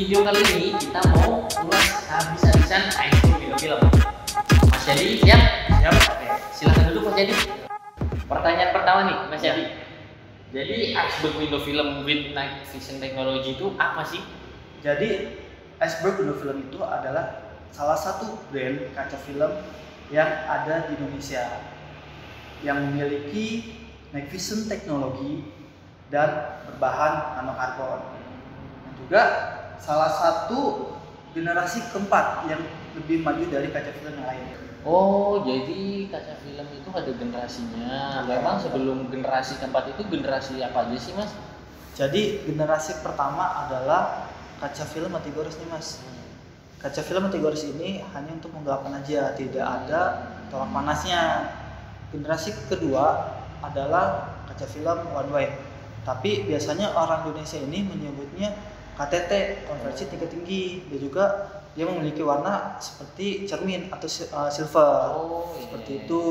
video kali ini kita mau ulas habis-habisan iceberg video film. Mas Jadi siap? Siap. Oke, silahkan duduk Mas Jadi. Pertanyaan pertama nih Mas Jadi. Jadi iceberg window film with night vision technology itu apa sih? Jadi Iceberg Window Film itu adalah salah satu brand kaca film yang ada di Indonesia yang memiliki night vision teknologi dan berbahan nanokarbon. Dan juga salah satu generasi keempat yang lebih maju dari kaca film yang lain. Oh, jadi kaca film itu ada generasinya. Memang sebelum generasi keempat itu generasi apa aja sih Mas? Jadi generasi pertama adalah kaca film mati gores nih Mas. Kaca film mati gores ini hanya untuk menggelapkan aja, tidak ada tolak panasnya. Generasi kedua adalah kaca film one way. Tapi biasanya orang Indonesia ini menyebutnya KTT, konversi tingkat tinggi. Dan juga dia memiliki warna seperti cermin atau silver. Oh, iya. Seperti itu.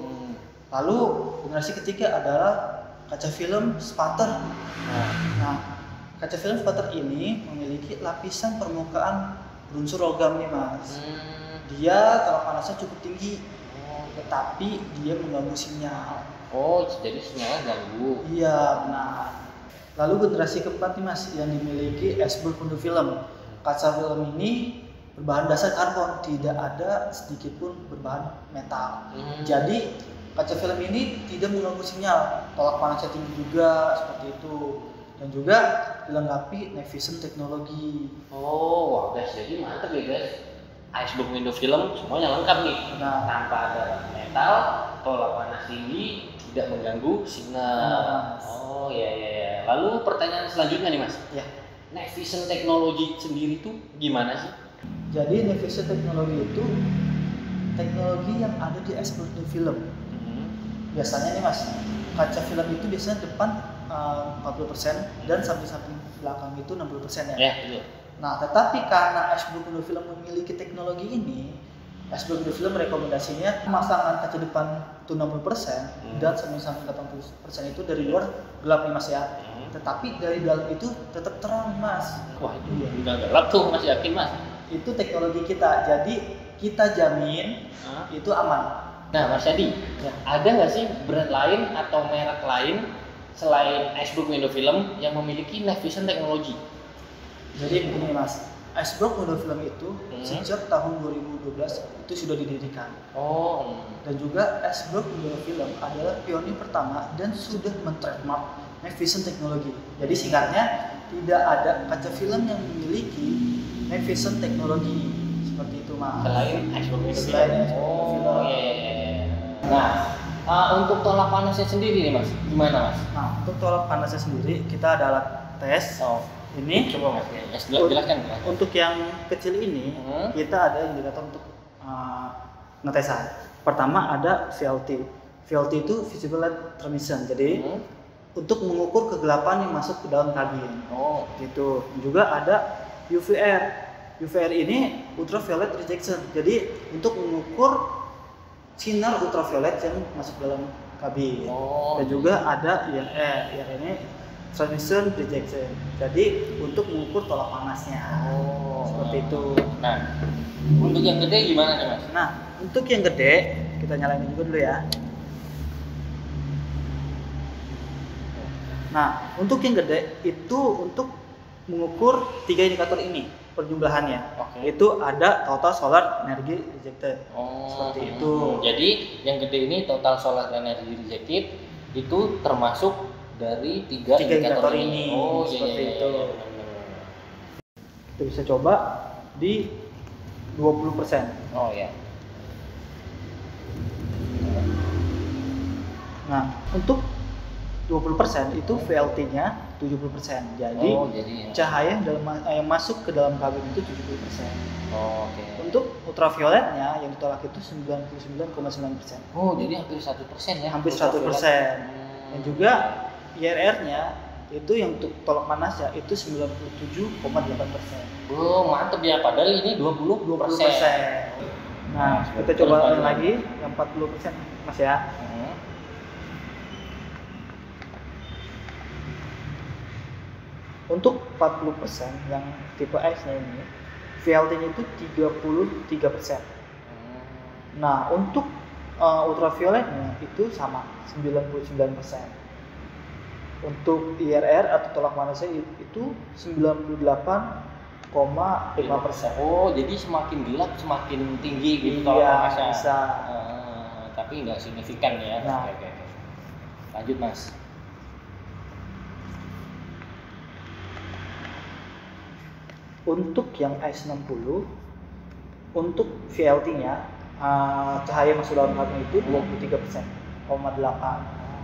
Lalu generasi ketiga adalah kaca film spatter. Nah, kaca film spatter ini memiliki lapisan permukaan berunsur logam nih Mas. Dia tolak panasnya cukup tinggi, tetapi dia mengganggu sinyal. Oh, jadi sinyalnya ganggu. Iya, benar. Lalu generasi keempat nih Mas yang dimiliki Iceberg Window Film. Kaca film ini berbahan dasar karbon, tidak ada sedikit pun berbahan metal. Jadi kaca film ini tidak mengganggu sinyal, tolak panasnya tinggi juga seperti itu. Dan juga dilengkapi night vision teknologi. Oh, wah guys, jadi mantep ya guys. Iceberg window film semuanya lengkap nih. Nah, Tanpa ada metal, tolak panas tinggi, tidak mengganggu sinyal. Mas. Oh ya. Lalu pertanyaan selanjutnya nih Mas. ya. Night vision teknologi sendiri tuh gimana sih? Jadi night vision teknologi itu teknologi yang ada di Iceberg Window Film. Biasanya nih Mas, kaca film itu biasanya depan 40% dan samping-samping belakang itu 60% ya. Ya, iya. Nah, tetapi karena Iceberg Window Film memiliki teknologi ini, Iceberg Window Film rekomendasinya pemasangan kaca depan itu 60% dan samping-samping 80% itu dari luar gelap nih Mas ya. Tetapi dari dalam itu tetap terang Mas. Wah, itu udah gelap tuh Mas, yakin Mas? Itu teknologi kita, jadi kita jamin itu aman. Nah Mas Yadi, ada nggak sih brand lain atau merek lain selain Iceberg Window Film yang memiliki night vision teknologi? Jadi begini Mas, Iceberg Window Film itu sejak tahun 2012 itu sudah didirikan. Oh. Dan juga Iceberg Window Film adalah pionir pertama dan sudah men-trademark night vision teknologi. Jadi singkatnya, tidak ada kaca film yang memiliki night vision teknologi seperti itu Mas. Selain Iceberg Window Selain Film. Iceberg Window Film. Oh iya. Nah, untuk tolak panasnya sendiri nih Mas, gimana Mas? Nah, untuk tolak panasnya sendiri kita ada alat tes. Oh, Ini coba Mas, jelaskan. untuk yang kecil ini kita ada indikator untuk ngetesan. Pertama ada VLT. VLT itu visible light transmission. Jadi untuk mengukur kegelapan yang masuk ke dalam kabin. Oh, gitu. Juga ada UVR. UVR ini ultraviolet rejection. Jadi untuk mengukur sinar ultraviolet yang masuk dalam kabin. Dan juga ada IR. IR ini transmission rejection. Jadi untuk mengukur tolak panasnya. Seperti itu. Nah, untuk yang gede gimana nih Mas? Nah, untuk yang gede kita nyalain juga dulu ya. Nah, untuk yang gede itu untuk mengukur 3 indikator ini perjumlahannya. Itu ada total solar energy rejected. Seperti itu. Jadi yang gede ini total solar energy rejected itu termasuk dari 3 indikator ini. Seperti itu. Kita bisa coba di 20%. Oh ya. Nah, untuk 20% itu VLT-nya 70%. Jadi, cahaya yang masuk ke dalam kabin itu 70%. Untuk ultravioletnya yang ditolak itu 99,9%. Oh, jadi hampir 1% ya. Hampir 100%. Dan juga IRR-nya itu yang untuk tolak panas ya itu 97,8%. Oh, mantep ya, padahal ini 20%. Nah, kita coba lagi yang 40% Mas ya. Untuk 40% yang tipe X-nya ini, VLT-nya itu 33%. Nah, untuk ultravioletnya itu sama 99%. Untuk IRR atau tolak panasnya itu 98,5%. Oh, jadi semakin gelap semakin tinggi gitu tolak panasnya. Bisa. Tapi nggak signifikan ya. Nah. Oke. Lanjut Mas. Untuk yang S60, untuk VLT-nya cahaya masuk dalam hardnya itu 23,8%.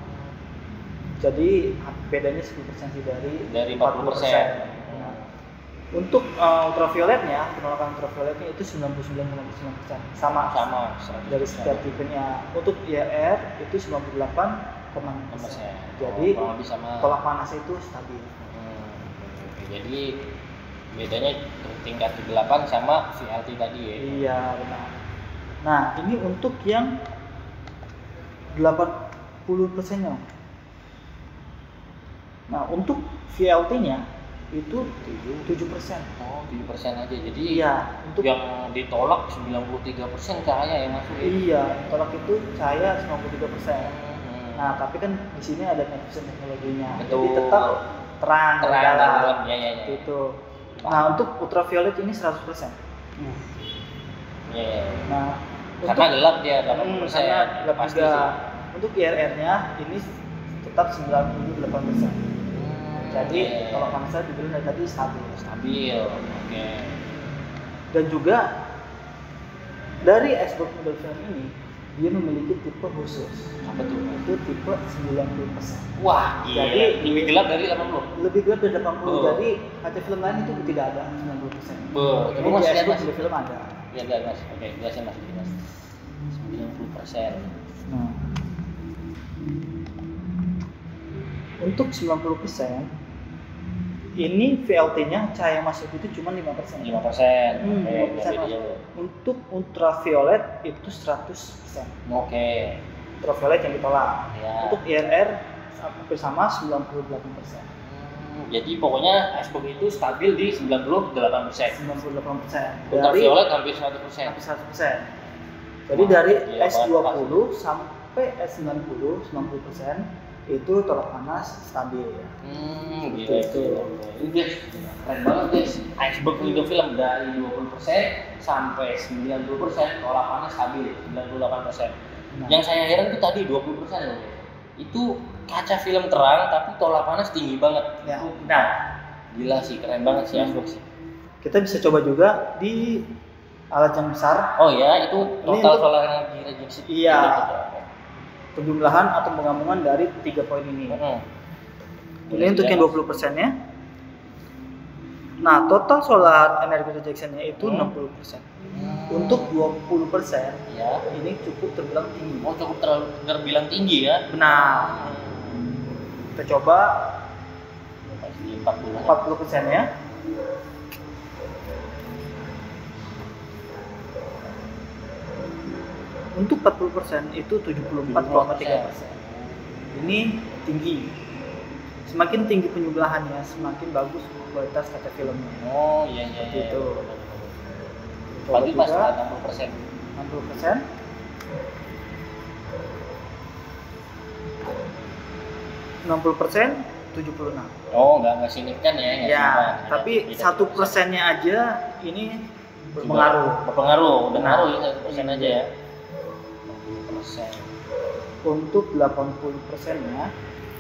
Jadi bedanya 10% sih dari 40%. Nah, untuk ultravioletnya, penolakan ultravioletnya itu 99,9%. Sama dari setiap tipenya. Untuk IRR itu 98,6%. Jadi tolak panasnya itu stabil. Jadi bedanya tingkat kegelapan sama VLT tadi ya? Iya, benar. Nah, ini untuk yang 80%-nya. Nah, untuk VLT-nya itu 7%. Oh, 7% aja. Jadi iya, untuk yang ditolak 93% cahaya yang masuk. Iya, tolak itu cahaya 93%. Nah, tapi kan di sini ada night vision teknologinya. Betul. Jadi tetap terang dalam. Ya. Gitu. Nah, untuk ultraviolet ini 100%. Nah, karena gelap dia 80%. Karena gelap pasti juga. sih. Untuk IRR-nya ini tetap 98%. Jadi kalau panasnya dibilang dari tadi stabil. Oke. Dan juga dari Xbox Middle Film ini dia memiliki tipe khusus. Apa tuh? Itu tipe 90%. Wah, jadi lebih gelap dari 80. Lebih gelap dari 80. Jadi kaca film lain itu tidak ada 90%. Tapi di Xbox Middle Film ada. Lihat Mas. Oke, jelasin Mas. 90%. Nah, untuk 90% ini VLT-nya cahaya masuk itu cuma 5%. 5%. 5%. Untuk ultraviolet itu 100%. Oke. Ultraviolet yang ditolak. Ya. Untuk IRR hampir sama 98%. Jadi pokoknya Xbox itu stabil di 98%. 98%. Ultraviolet hampir 100%. Hampir 100%. Jadi dari S20 sampai S90 90% itu tolak panas stabil ya. Gitu. Ini guys, keren banget guys. Xbox Windows Film dari 20% sampai 90% tolak panas stabil 98%. Yang saya heran itu tadi 20% loh. Itu kaca film terang tapi tolak panas tinggi banget. Ya. Nah, gila sih, keren banget sih Xbox. Kita bisa coba juga di alat yang besar. Oh ya, itu total solar energy rejection. Iya. Penjumlahan atau penggabungan dari 3 poin ini. Ini untuk yang 20%-nya. Nah, total solar energy rejection-nya itu 60%. Untuk 20%, ya, ini cukup terbilang tinggi. Oh, cukup terbilang tinggi ya? Benar. Kita coba 40%-nya. Untuk 40% itu 74,3%. Ini tinggi. Semakin tinggi penjumlahannya, semakin bagus kualitas kaca filmnya. Oh iya. Gitu. Berarti pas 60%. 60%. 60%, 76. Oh, nggak signifikan ya? Ya, tapi 1%-nya aja ini berpengaruh. Udah ngaruh ya 1% aja ya. 60%. Untuk 80%-nya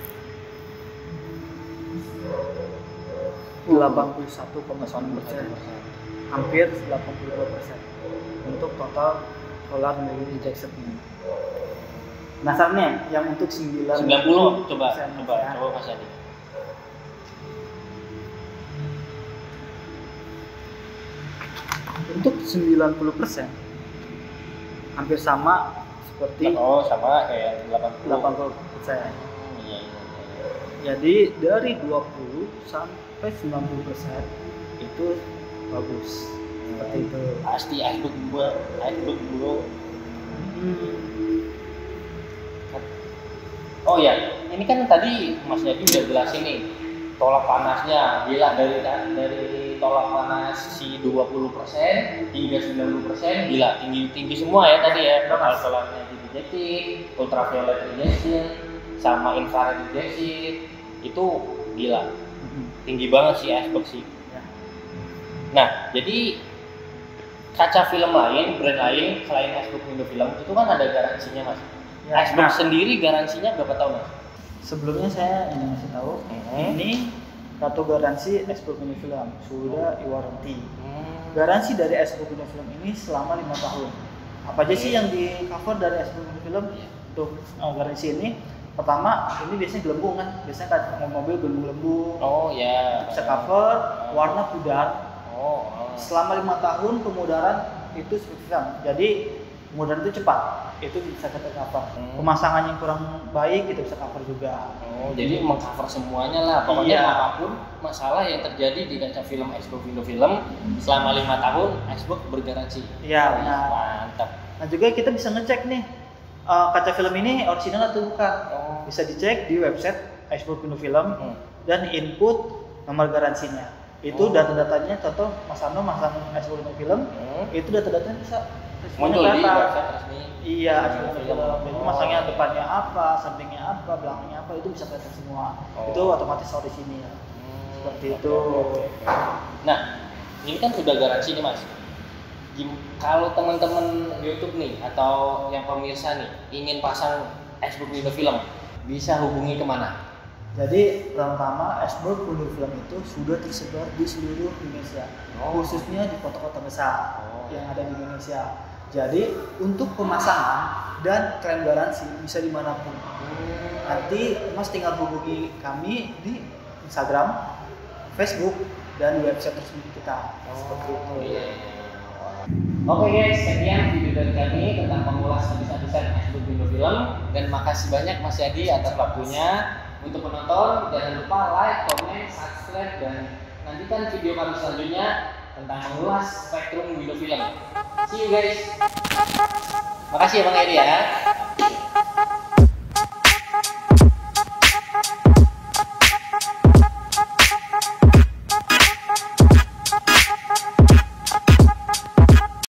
81,9%, hampir 82% untuk total solar energy rejection-nya. Penasaran yang untuk 90 coba Mas Adi. Untuk 90% hampir sama seperti sama kayak 80%. Iya. Jadi dari 20 sampai 90% itu bagus. Seperti itu. Pasti iBook bro. Oh ya, ini kan tadi Mas Yadi udah jelasin nih tolak panasnya gila, dari tolak panas si 20% hingga 90% gila, tinggi semua ya tadi ya. Total rejection, ultraviolet rejection, sama infrared rejection itu gila, tinggi banget sih iceberg sih. Nah, jadi kaca film lain, brand lain selain iceberg window film itu kan ada garansinya mas. Iceberg sendiri garansinya berapa tahun mas? Sebelumnya saya ingin kasih tahu, ini kartu garansi iceberg window film sudah warranty. Garansi dari iceberg window film ini selama 5 tahun. Apa aja sih yang di cover dari iceberg window film untuk garansi ini? Pertama, ini biasanya gelembung kan, biasanya kayak mobil gelembung-gelembung. Oh ya. Bisa cover warna pudar. Selama 5 tahun pemudaran itu spesifikan. Jadi pemudaran itu cepat. Itu bisa kita cover. Pemasangan yang kurang baik kita bisa cover juga. Jadi mengcover semuanya lah. Pokoknya apapun masalah yang terjadi di kaca film iceberg window film selama 5 tahun iceberg bergaransi. Iya, benar. Mantap. Nah, juga kita bisa ngecek nih kaca film ini original atau bukan. Bisa dicek di website iceberg window film dan input nomor garansinya. Itu data-datanya, contoh Mas Ando masang iceberg window film, itu data-datanya bisa muncul di website resmi. Iya, iceberg window film. Jadi masangnya depannya apa, sampingnya apa, belakangnya apa, itu bisa kelihatan semua. Itu otomatis orisinil. Seperti itu. Nah, ini kan sudah garansi nih mas. Kalau teman-teman YouTube nih atau yang pemirsa nih ingin pasang iceberg window film, bisa hubungi kemana? Jadi pertama iceberg window film itu sudah tersebar di seluruh Indonesia, khususnya di kota-kota besar yang ada di Indonesia. Jadi untuk pemasangan dan klaim garansi bisa dimanapun. Nanti mas tinggal hubungi kami di Instagram, Facebook, dan website resmi kita. Seperti itu. Oke guys, sekian video dari kami tentang mengulas habis-habisan iceberg window film, dan makasih banyak Mas Yadi atas waktunya. Untuk penonton jangan lupa like, comment, subscribe, dan nantikan video kami selanjutnya tentang mengulas spektrum window film. See you guys. Makasih ya Bang Edi ya.